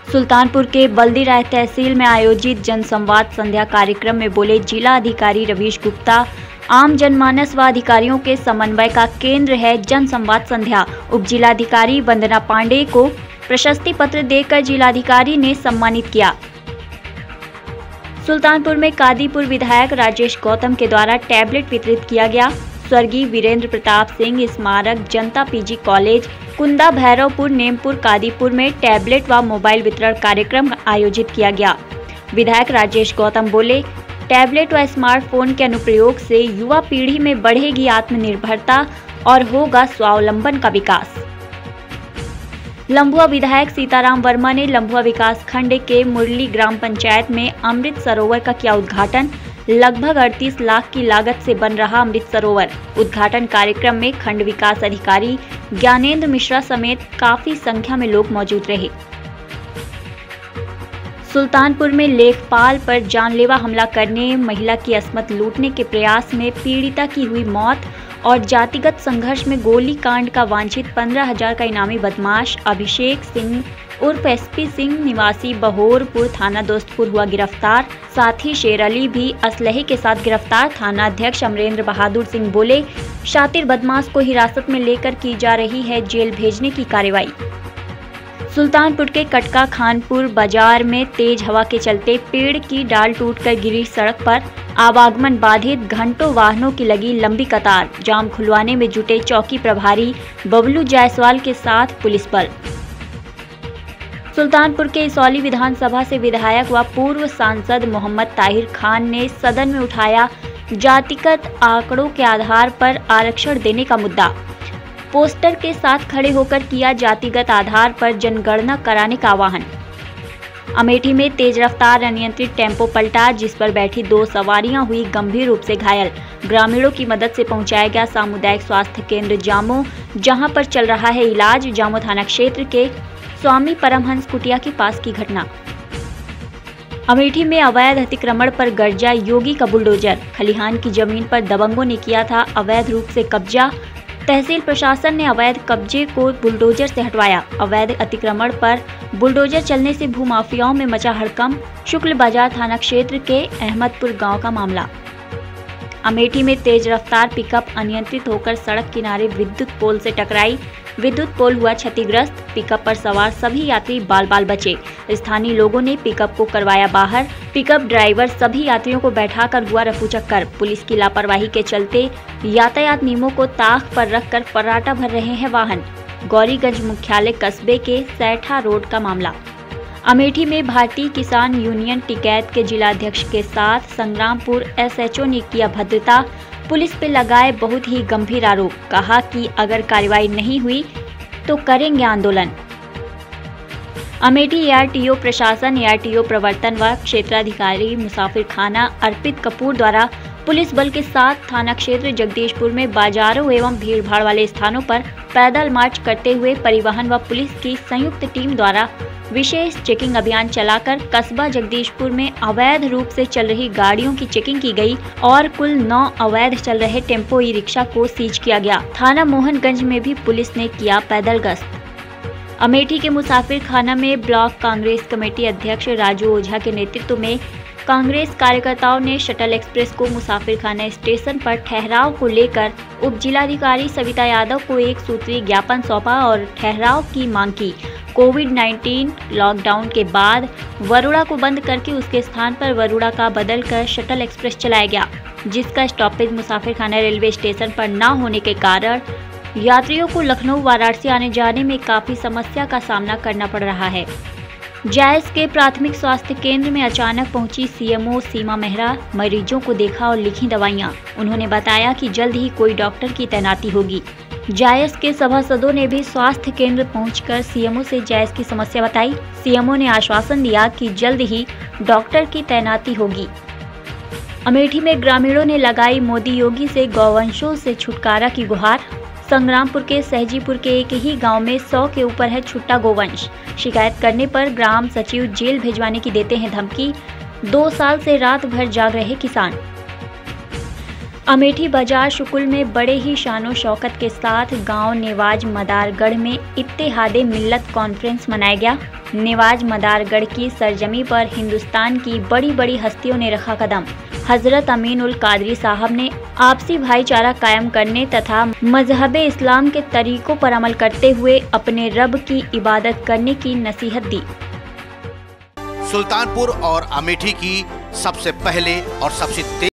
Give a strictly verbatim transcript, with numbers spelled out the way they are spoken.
सुल्तानपुर के बल्दीराय तहसील में आयोजित जनसंवाद संध्या कार्यक्रम में बोले जिला अधिकारी रवीश गुप्ता। आम जनमानस व अधिकारियों के समन्वय का केंद्र है जनसंवाद संध्या। उप जिलाधिकारी वंदना पांडे को प्रशस्ति पत्र देकर जिलाधिकारी ने सम्मानित किया। सुल्तानपुर में कादीपुर विधायक राजेश गौतम के द्वारा टैबलेट वितरित किया गया। स्वर्गीय वीरेंद्र प्रताप सिंह स्मारक जनता पीजी कॉलेज कुंदा भैरवपुर नेमपुर कादीपुर में टैबलेट व मोबाइल वितरण कार्यक्रम आयोजित किया गया। विधायक राजेश गौतम बोले, टैबलेट व स्मार्टफोन के अनुप्रयोग से युवा पीढ़ी में बढ़ेगी आत्मनिर्भरता और होगा स्वावलंबन का विकास। लंबुआ विधायक सीताराम वर्मा ने लंबुआ विकास खंड के मुरली ग्राम पंचायत में अमृत सरोवर का किया उद्घाटन। लगभग अड़तीस लाख की लागत से बन रहा अमृत सरोवर। उद्घाटन कार्यक्रम में खंड विकास अधिकारी ज्ञानेंद्र मिश्रा समेत काफी संख्या में लोग मौजूद रहे। सुल्तानपुर में लेखपाल पर जानलेवा हमला करने, महिला की अस्मत लूटने के प्रयास में पीड़िता की हुई मौत और जातिगत संघर्ष में गोली कांड का वांछित पंद्रह हजार का इनामी बदमाश अभिषेक सिंह उर्फ एसपी सिंह निवासी बहोरपुर थाना दोस्तपुर हुआ गिरफ्तार। साथ ही शेर अली भी असलहे के साथ गिरफ्तार। थाना अध्यक्ष अमरेंद्र बहादुर सिंह बोले, शातिर बदमाश को हिरासत में लेकर की जा रही है जेल भेजने की कार्रवाई। सुल्तानपुर के कटका खानपुर बाजार में तेज हवा के चलते पेड़ की डाल टूटकर गिरी सड़क पर। आवागमन बाधित, घंटों वाहनों की लगी लंबी कतार। जाम खुलवाने में जुटे चौकी प्रभारी बबलू जायसवाल के साथ पुलिस बल। सुल्तानपुर के इसौली विधानसभा से विधायक व पूर्व सांसद मोहम्मद ताहिर खान ने सदन में उठाया जातिगत आंकड़ों के आधार पर आरक्षण देने का मुद्दा। पोस्टर के साथ खड़े होकर किया जातिगत आधार पर जनगणना कराने का आह्वान। अमेठी में तेज रफ्तार अनियंत्रित टेम्पो पलटा, जिस पर बैठी दो सवारियां हुई गंभीर रूप से घायल। ग्रामीणों की मदद से पहुंचाया गया सामुदायिक स्वास्थ्य केंद्र जामो, जहां पर चल रहा है इलाज। जामो थाना क्षेत्र के स्वामी परमहंस कुटिया के पास की घटना। अमेठी में अवैध अतिक्रमण पर गर्जा योगी का बुलडोजर। खलिहान की जमीन पर दबंगों ने किया था अवैध रूप से कब्जा। तहसील प्रशासन ने अवैध कब्जे को बुलडोजर से हटवाया। अवैध अतिक्रमण पर बुलडोजर चलने से भूमाफियाओं में मचा हड़कंप। शुक्ल बाजार थाना क्षेत्र के अहमदपुर गांव का मामला। अमेठी में तेज रफ्तार पिकअप अनियंत्रित होकर सड़क किनारे विद्युत पोल से टकराई। विद्युत पोल हुआ क्षतिग्रस्त। पिकअप पर सवार सभी यात्री बाल बाल बचे। स्थानीय लोगों ने पिकअप को करवाया बाहर। पिकअप ड्राइवर सभी यात्रियों को बैठाकर हुआ रफूचक्कर। पुलिस की लापरवाही के चलते यातायात नियमों को ताक पर रखकर फर्राटा भर रहे हैं वाहन। गौरीगंज मुख्यालय कस्बे के सैठा रोड का मामला। अमेठी में भारतीय किसान यूनियन टिकैत के जिलाध्यक्ष के साथ संग्रामपुर एसएचओ ने किया भद्रता। पुलिस पे लगाए बहुत ही गंभीर आरोप। कहा कि अगर कार्रवाई नहीं हुई तो करेंगे आंदोलन। अमेठी एआरटीओ प्रशासन, एआरटीओ प्रवर्तन व क्षेत्राधिकारी मुसाफिर खाना अर्पित कपूर द्वारा पुलिस बल के साथ थाना क्षेत्र जगदीशपुर में बाजारों एवं भीड़भाड़ वाले स्थानों पर पैदल मार्च करते हुए परिवहन व पुलिस की संयुक्त टीम द्वारा विशेष चेकिंग अभियान चलाकर कस्बा जगदीशपुर में अवैध रूप से चल रही गाड़ियों की चेकिंग की गई और कुल नौ अवैध चल रहे टेम्पो ई रिक्शा को सीज किया गया। थाना मोहनगंज में भी पुलिस ने किया पैदल गश्त। अमेठी के मुसाफिर खाना में ब्लॉक कांग्रेस कमेटी अध्यक्ष राजू ओझा के नेतृत्व में कांग्रेस कार्यकर्ताओं ने शटल एक्सप्रेस को मुसाफिर खाना स्टेशन पर ठहराव को लेकर उप जिलाधिकारी सविता यादव को एक सूत्रीय ज्ञापन सौंपा और ठहराव की मांग की। कोविड उन्नीस लॉकडाउन के बाद वरुणा को बंद करके उसके स्थान पर वरुणा का बदल कर शटल एक्सप्रेस चलाया गया, जिसका स्टॉपेज मुसाफिर खाना रेलवे स्टेशन पर न होने के कारण यात्रियों को लखनऊ वाराणसी आने जाने में काफी समस्या का सामना करना पड़ रहा है। जायस के प्राथमिक स्वास्थ्य केंद्र में अचानक पहुंची सीएमओ सीमा मेहरा। मरीजों को देखा और लिखी दवाइयां। उन्होंने बताया कि जल्द ही कोई डॉक्टर की तैनाती होगी। जायस के सभासदों ने भी स्वास्थ्य केंद्र पहुंचकर सीएमओ से जायस की समस्या बताई। सीएमओ ने आश्वासन दिया कि जल्द ही डॉक्टर की तैनाती होगी। अमेठी में ग्रामीणों ने लगाई मोदी योगी से गौवंशों से छुटकारा की गुहार। संग्रामपुर के सहजीपुर के एक ही गांव में सौ के ऊपर है छुट्टा गोवंश। शिकायत करने पर ग्राम सचिव जेल भिजवाने की देते हैं धमकी। दो साल से रात भर जाग रहे किसान। अमेठी बाजार शुकुल में बड़े ही शानो शौकत के साथ गांव नेवाज मदारगढ़ में इत्तेहादे मिल्लत कॉन्फ्रेंस मनाया गया। नेवाज मदारगढ़ की सरजमी पर हिंदुस्तान की बड़ी बड़ी हस्तियों ने रखा कदम। हजरत अमीन उल कादरी साहब ने आपसी भाईचारा कायम करने तथा मजहब इस्लाम के तरीकों पर अमल करते हुए अपने रब की इबादत करने की नसीहत दी। सुल्तानपुर और अमेठी की सबसे पहले और सबसे